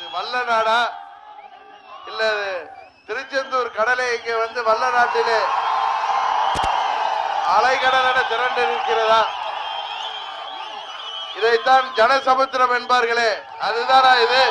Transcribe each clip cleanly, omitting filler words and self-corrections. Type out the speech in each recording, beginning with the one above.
வல்ல நாடா இல்ல திருச்செந்தூர் கடலை இங்கே வந்து வல்ல நாட்டிலே அலைகடலென திரண்டு இருக்கிறதா? இதைத்தான் ஜனசமுத்திரம் என்பார்களே, அதுதானா இது?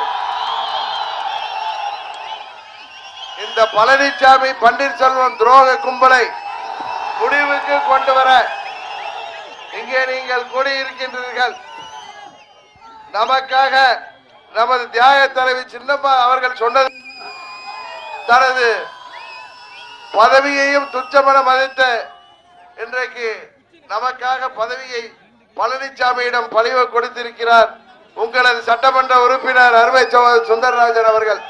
இந்த பழனிசாமி பன்னீர்செல்வம் துரோக கும்பலை முடிவுக்கு கொண்டு வர இங்கே நீங்கள் கூடியிருக்கின்றீர்கள். நமக்காக நமது தியாக தலைவி சின்னம்மா அவர்கள் சொன்னது, தனது பதவியையும் துச்சமென மதித்த இன்றைக்கு நமக்காக பதவியை பழனிசாமியிடம் பழிவு கொடுத்திருக்கிறார் உங்களது சட்டமன்ற உறுப்பினர் அருமை சுந்தரராஜன் அவர்கள்.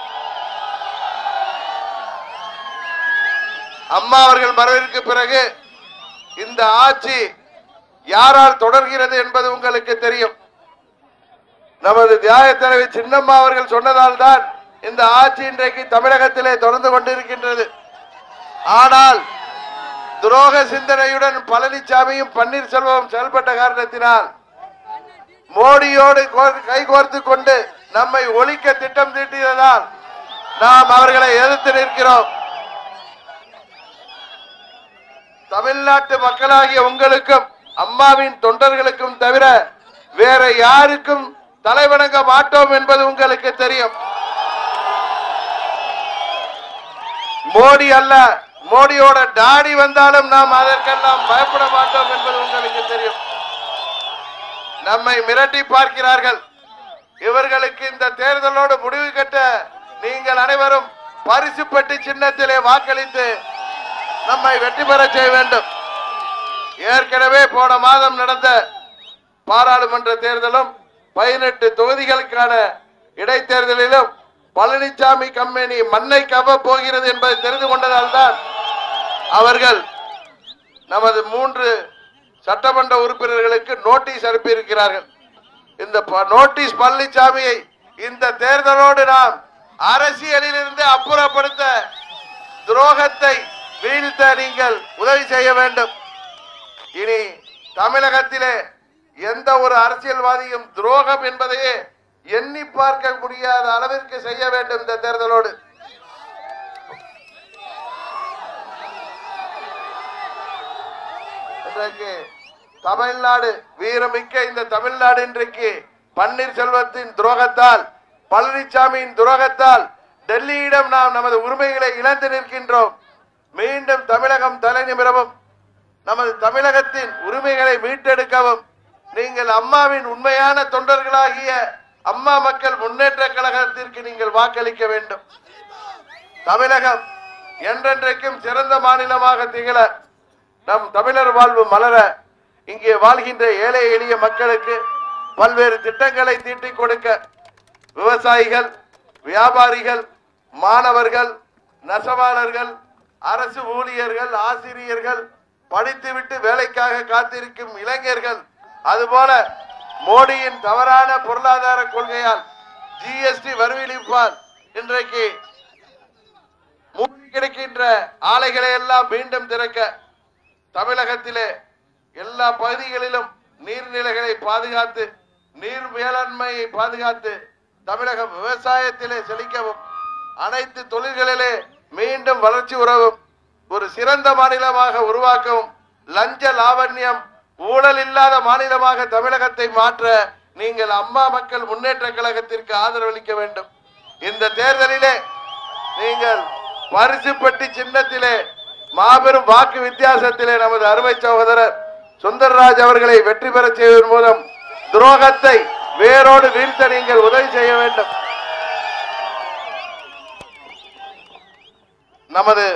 அம்மா அவர்கள் மறைவிற்கு பிறகு இந்த ஆட்சி யாரால் தொடர்கிறது என்பது உங்களுக்கு தெரியும். நமது தியாக தலைவி சின்னம்மா அவர்கள் சொன்னதால் தான் இந்த ஆட்சி இன்றைக்கு தமிழகத்திலே தொடர்ந்து கொண்டிருக்கின்றது. ஆனால் துரோக சிந்தனையுடன் பழனிசாமியும் பன்னீர்செல்வம் செயல்பட்ட காரணத்தினால் மோடியோடு கைகோர்த்து கொண்டு நம்மை ஒழிக்க திட்டம் தீட்டியதால் நாம் அவர்களை எதிர்த்து நிற்கிறோம். தமிழ்நாட்டு மக்களாகிய உங்களுக்கும் அம்மாவின் தொண்டர்களுக்கும் தவிர வேற யாருக்கும் தலைவணங்க மாட்டோம் என்பது உங்களுக்கு தெரியும். மோடி அல்ல, மோடியோட டாடி வந்தாலும் நாம் அதற்கெல்லாம் பயப்பட மாட்டோம் என்பது உங்களுக்கு தெரியும். நம்மை மிரட்டி பார்க்கிறார்கள். இவர்களுக்கு இந்த தேர்தலோடு முடிவு கட்ட நீங்கள் அனைவரும் பரிசு பெட்டி சின்னத்திலே வாக்களித்து நம்மை வெற்றி பெற செய்ய வேண்டும். ஏற்கனவே போன மாதம் நடந்த பாராளுமன்ற தேர்தலும் 18 தொகுதிகளுக்கான இடைத்தேர்தலிலும் பழனிசாமி கம்பெனி மண்ணை கவ போகிறது என்பதை தெரிந்து கொண்டதால் தான் அவர்கள் நமது 3 சட்டமன்ற உறுப்பினர்களுக்கு நோட்டீஸ் அனுப்பியிருக்கிறார்கள். இந்த நோட்டீஸ் பழனிசாமியை இந்த தேர்தலோடு நாம் அரசியலில் இருந்து அப்புறப்படுத்த, துரோகத்தை வீழ்த்த நீங்கள் உதவி செய்ய வேண்டும். இனி தமிழகத்திலே எந்த ஒரு அரசியல்வாதியும் துரோகம் என்பதையே எண்ணி பார்க்க முடியாத அளவிற்கு செய்ய வேண்டும். இந்த தேர்தலோடு இன்றைக்கு தமிழ்நாடு வீரமிக்க இந்த தமிழ்நாடு இன்றைக்கு பன்னீர்செல்வத்தின் துரோகத்தால், பழனிசாமியின் துரோகத்தால் டெல்லியிடம் நாம் நமது உரிமைகளை இழந்து நிற்கின்றோம். மீண்டும் தமிழகம் தலை நிமிரவும், நமது தமிழகத்தின் உரிமைகளை மீட்டெடுக்கவும் நீங்கள் அம்மாவின் உண்மையான தொண்டர்களாகிய அம்மா மக்கள் முன்னேற்ற கழகத்திற்கு நீங்கள் வாக்களிக்க வேண்டும். தமிழகம் என்றென்றைக்கும் சிறந்த மாநிலமாக திகழ, நம் தமிழர் வாழ்வு மலர, இங்கே வாழ்கின்ற ஏழை எளிய மக்களுக்கு பல்வேறு திட்டங்களை தீட்டிக் கொடுக்க, விவசாயிகள், வியாபாரிகள், மாணவர்கள், நெசவாளர்கள், அரசு ஊழியர்கள், ஆசிரியர்கள், படித்துவிட்டு வேலைக்காக காத்திருக்கும் இளைஞர்கள், அதுபோல மோடியின் தவறான பொருளாதார கொள்கையால் ஜிஎஸ்டி வரி விதிப்பால் இன்றைக்கு மூடி கிடக்கின்ற ஆலைகளை எல்லாம் மீண்டும் திறக்க, தமிழகத்திலே எல்லா பகுதிகளிலும் நீர்நிலைகளை பாதுகாத்து, நீர் மேலாண்மையை பாதுகாத்து, தமிழகம் விவசாயத்திலே செழிக்கவும், அனைத்து தொழில்களிலே மீண்டும் வளர்ச்சி உறவும், ஒரு சிறந்த மாநிலமாக உருவாக்கவும், லஞ்ச லாவண்யம் ஊழல் இல்லாத மாநிலமாக தமிழகத்தை மாற்ற நீங்கள் அம்மா மக்கள் முன்னேற்ற கழகத்திற்கு ஆதரவளிக்க வேண்டும். இந்த தேர்தலிலே நீங்கள் பரிசு பெட்டி சின்னத்திலே மாபெரும் வாக்கு வித்தியாசத்திலே நமது அருமை சகோதரர் சுந்தரராஜ் அவர்களை வெற்றி பெற செய்வதன் மூலம் துரோகத்தை வேரோடு வீழ்த்த நீங்கள் உதவி செய்ய வேண்டும். நமது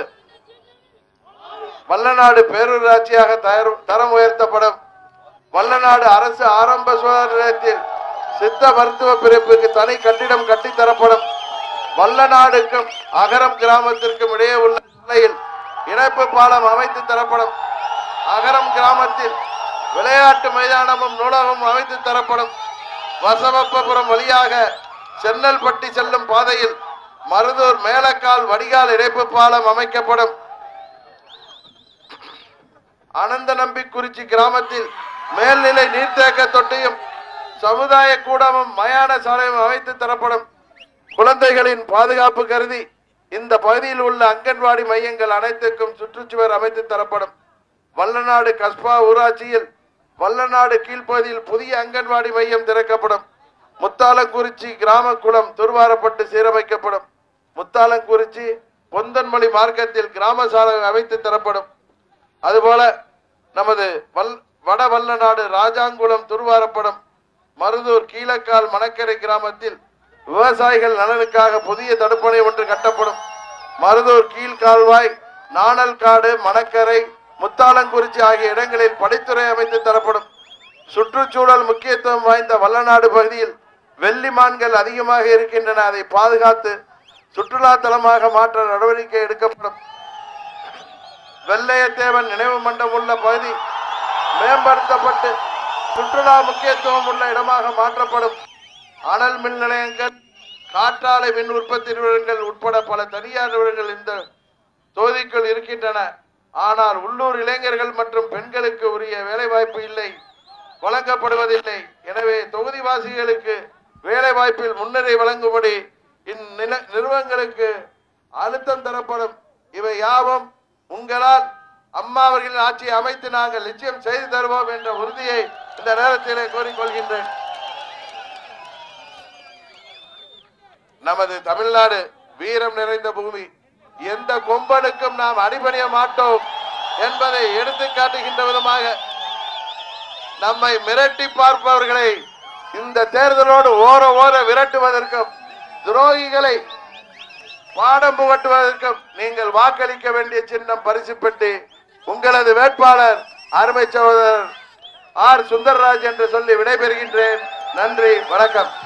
வல்லநாடு பேரூராட்சியாக தரம் உயர்த்தப்படும். வல்லநாடு அரசு ஆரம்ப சுகாதார நிலையத்தில் சித்த மருத்துவ பிரிவுக்கு தனி கட்டிடம் கட்டித்தரப்படும். வல்லநாடுக்கும் அகரம் கிராமத்திற்கும் இடையே உள்ள நிலையில் இணைப்பு பாலம் அமைத்து தரப்படும். அகரம் கிராமத்தில் விளையாட்டு மைதானமும் நூலகமும் அமைத்து தரப்படும். வசவப்பபுரம் வழியாக சென்னல்பட்டி செல்லும் பாதையில் மருதூர் மேலக்கால் வடிகால் இணைப்பு பாலம் அமைக்கப்படும். அனந்த நம்பிக்குறிச்சி கிராமத்தில் மேல்நிலை நீர்த்தேக்க தொட்டியும் சமுதாய கூடமும் மயான சாலையும் அமைத்து தரப்படும். குழந்தைகளின் பாதுகாப்பு கருதி இந்த பகுதியில் உள்ள அங்கன்வாடி மையங்கள் அனைத்துக்கும் சுற்றுச்சுவர் அமைத்து தரப்படும். வல்லநாடு கஸ்பா ஊராட்சியில் வல்லநாடு கீழ்ப்பகுதியில் புதிய அங்கன்வாடி மையம் திறக்கப்படும். முத்தாலங்குறிச்சி கிராம குளம் தூர்வாரப்பட்டு சீரமைக்கப்படும். முத்தாலங்குறிச்சி பொந்தன்மொழி மார்க்கத்தில் கிராம சாலை அமைத்து தரப்படும். அதுபோல நமது வட வல்லநாடு ராஜாங்குளம் தூர்வாரப்படும். மருதூர் கீழக்கால் மணக்கரை கிராமத்தில் விவசாயிகள் நலனுக்காக புதிய தடுப்பணை ஒன்று கட்டப்படும். மருதூர் கீழ்கால்வாய் நாணல்காடு மணக்கரை முத்தாலங்குறிச்சி ஆகிய இடங்களில் படித்துறை அமைத்து தரப்படும். சுற்றுச்சூழல் முக்கியத்துவம் வாய்ந்த வல்லநாடு பகுதியில் வெள்ளிமான்கள் அதிகமாக இருக்கின்றன. அதை பாதுகாத்து சுற்றுலா தலமாக மாற்ற நடவடிக்கை எடுக்கப்படும். வெள்ளையத்தேவன் நினைவு மண்டபம் உள்ள பகுதி மேம்படுத்தப்பட்டு சுற்றுலா முக்கியத்துவம் உள்ள இடமாக மாற்றப்படும். அனல் மின் நிலையங்கள், காற்றாலை மின் உற்பத்தி நிறுவனங்கள் உட்பட பல தனியார் நிறுவனங்கள் இந்த தொகுதிக்குள் இருக்கின்றன. ஆனால் உள்ளூர் இளைஞர்கள் மற்றும் பெண்களுக்கு உரிய வேலை வாய்ப்பு இல்லை, வழங்கப்படுவதில்லை. எனவே தொகுதிவாசிகளுக்கு வேலை வாய்ப்பில் முன்னுரிமை வழங்கும்படி இந்நிறுவனங்களுக்கு அழுத்தம் தரப்படும். இவை யாவும் உங்களால் அம்மா அவர்களின் ஆட்சியை அமைத்து நாங்கள் நிச்சயம் செய்து தருவோம் என்ற உறுதியை இந்த நேரத்திலே கோரிக்கொள்கின்றேன். நமது தமிழ்நாடு வீரம் நிறைந்த பூமி. எந்த கொம்பனுக்கும் நாம் அடிபணிய மாட்டோம் என்பதை எடுத்து காட்டுகின்ற விதமாக நம்மை மிரட்டி பார்ப்பவர்களை இந்த தேர்தலோடு ஓர விரட்டுவதற்கும் துரோகிகளை பாடம் புகட்டுவதற்கும் நீங்கள் வாக்களிக்க வேண்டிய சின்னம் பரிசு பெட்டி உங்களது வேட்பாளர் அருமை சகோதரர் ஆர் சுந்தர்ராஜ் என்று சொல்லி விடைபெறுகின்றேன். நன்றி, வணக்கம்.